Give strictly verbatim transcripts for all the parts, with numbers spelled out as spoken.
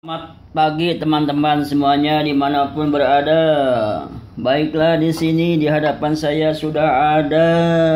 Selamat pagi teman-teman semuanya dimanapun berada. Baiklah, di sini di hadapan saya sudah ada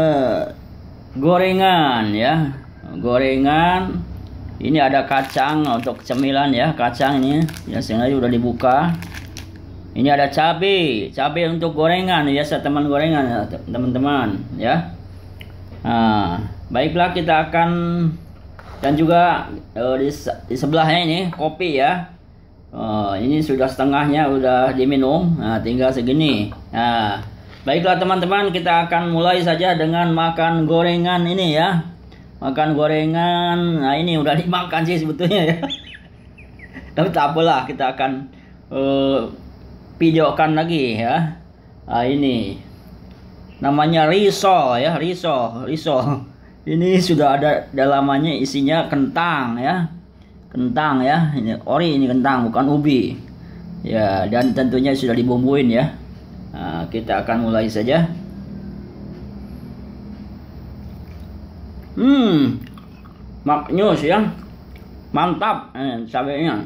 gorengan ya, gorengan. Ini ada kacang untuk cemilan ya, kacang ini ya sengaja udah dibuka. Ini ada cabai, cabai untuk gorengan ya, teman gorengan ya teman-teman ya. Nah, baiklah kita akan. Dan juga uh, di, di sebelahnya ini kopi ya. Uh, ini sudah setengahnya udah diminum. Nah, tinggal segini. Nah, baiklah teman-teman, kita akan mulai saja dengan makan gorengan ini ya. Makan gorengan. Nah, ini udah dimakan sih sebetulnya ya. Tapi tak apalah, kita akan uh, videokan lagi ya. Nah, ini namanya risol ya, risol, risol. Ini sudah ada dalamannya, isinya kentang ya, kentang ya, ini ori, ini kentang bukan ubi ya, dan tentunya sudah dibumbuin ya. Nah, kita akan mulai saja. Hmm, maknyus ya, mantap eh, cabenya.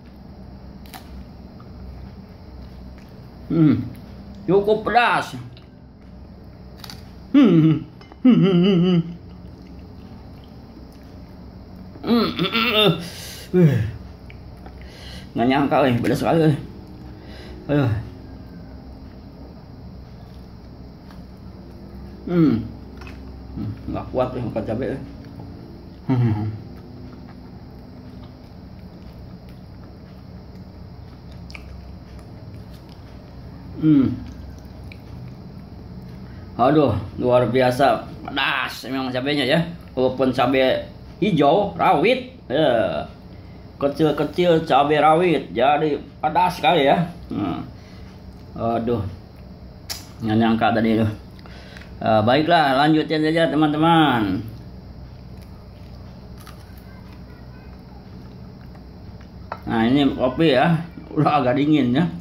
Hmm, cukup pedas. Hmm, hmm, hmm, hmm, hmm. Hmm, uh, nggak nyangka eh, pedas sekali eh. Aduh. Hmm, nggak kuat eh makan cabai eh. Hmm. Hmm. Aduh, luar biasa pedas memang cabenya ya. Walaupun cabai hijau rawit, ya. Kecil-kecil cabai rawit, jadi pedas sekali ya. Hmm. Aduh, nggak nyangka tadi itu. Uh, baiklah, lanjutin saja teman-teman. Nah, ini kopi ya, udah agak dingin ya.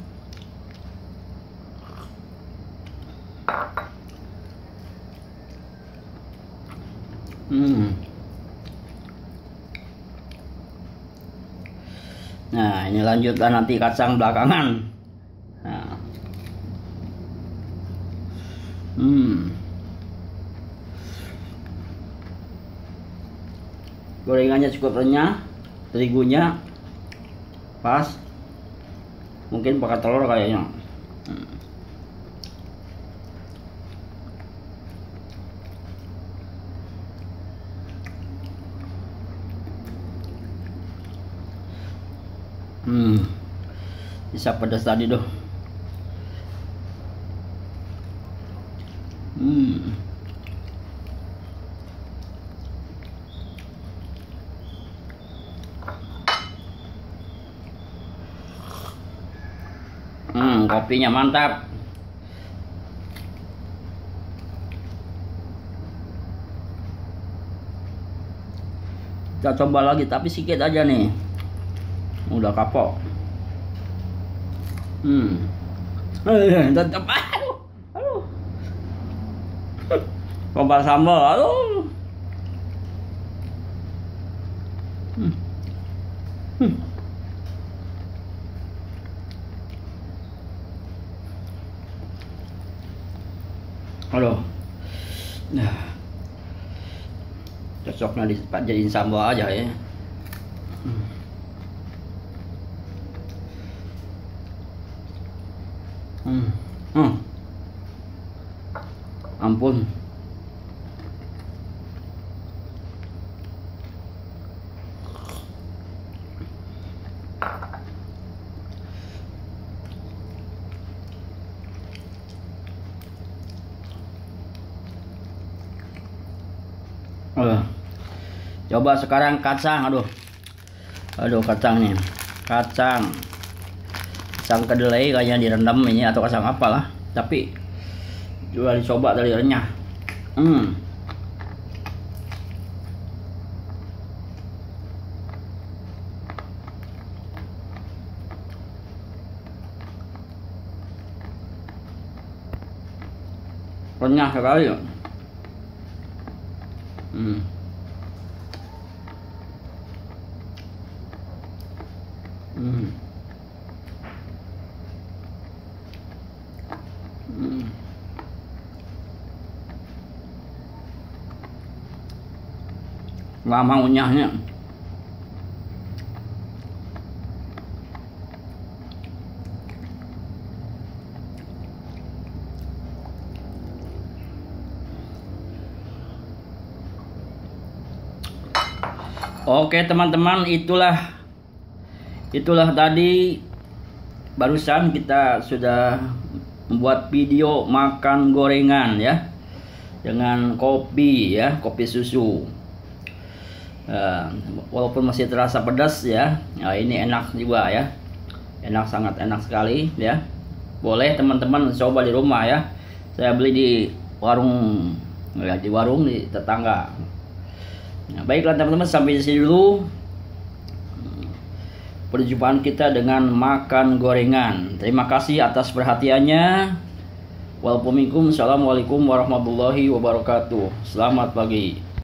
Hmm. Nah, ini lanjutkan nanti kacang belakangan. Nah. Hmm. Gorengannya cukup renyah, terigunya pas. Mungkin pakai telur kayaknya. Hmm. Hmm, bisa pedas tadi tuh. Hmm. Hmm, kopinya mantap. Kita coba lagi, tapi sedikit aja nih. Udah kapok. Hmm. Eh, tetap aduh. Aduh. Coba sambal, aduh. Hmm. Hmm. Aduh. Nah. Cocoknya dijadiin sambal aja ya. Hmm. Hmm. Hmm. Ampun. Uh. Coba sekarang kacang, aduh. Aduh, kacangnya. Kacang. Kacang kedelai kayaknya direndam ini atau kacang apalah, tapi juga dicoba dari renyah. Hmm. Renyah sekali. Hmm. Hmm. Hmm. Lama unyahnya. Oke teman-teman, itulah itulah tadi barusan kita sudah membuat video makan gorengan ya, dengan kopi ya, kopi susu. Uh, walaupun masih terasa pedas ya, nah, ini enak juga ya, enak, sangat enak sekali ya. Boleh teman-teman coba di rumah ya. Saya beli di warung ya, di warung di tetangga. Nah, baiklah teman-teman, sampai di sini dulu perjumpaan kita dengan makan gorengan. Terima kasih atas perhatiannya. Wassalamualaikum warahmatullahi wabarakatuh. Selamat pagi.